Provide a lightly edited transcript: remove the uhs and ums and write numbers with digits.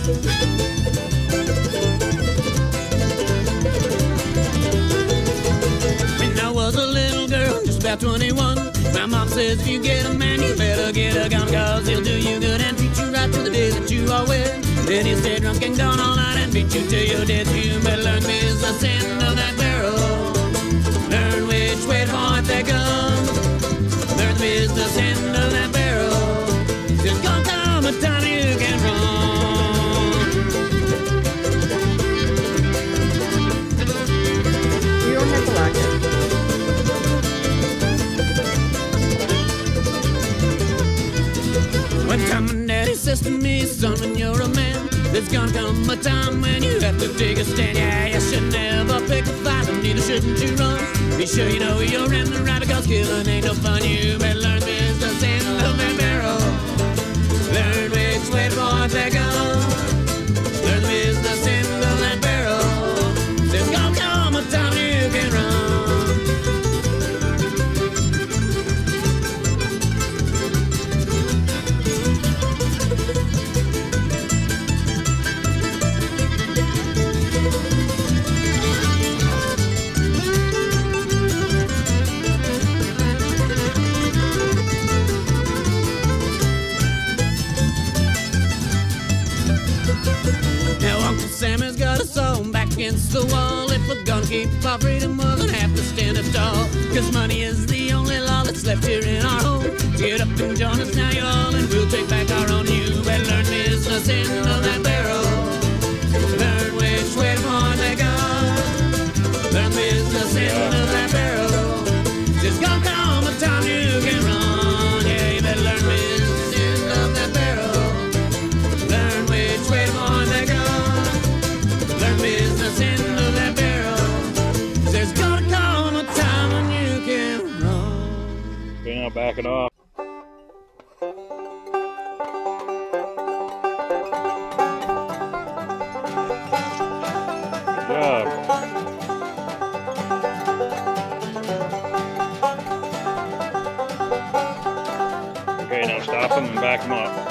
When I was a little girl, just about 21, my mom says if you get a man, you better get a gun, 'cause he'll do you good and treat you right till the day that you are wed. Then he'll stay drunk and gone all night and beat you till you're dead. You better learn business end of that barrel. Learn which way to point that gun. Learn the business end of that barrel. There's gonna come a time you can run. You don't have to lock it. One time my daddy says to me, son, when you're a man, there's gonna come a time when you have to take a stand. Yeah, you should never pick a fight, and neither shouldn't you run. Be sure you know you're in the right, 'cause killing ain't no fun. You better learn business end of that barrel. Learn which way to point that gun. Learn the business end of that barrel. There's gonna come a time you can run. Sam has got us all back against the wall. If we're gonna keep our freedom, we're gonna have to stand up tall, 'cause money is the only law that's left here in our home. Get up and join us now, y'all, and we'll take back our own. You better learn business end of that barrel. Learn which way to point that gun. Learn business end of that barrel. There's gonna come a time you can run. Yeah, you better learn business end of that barrel. Learn which way to point that gun. Business end of that barrel. There's gonna come a time when you can run. Okay, now back it off. Good job. Okay, now stop them and back them up.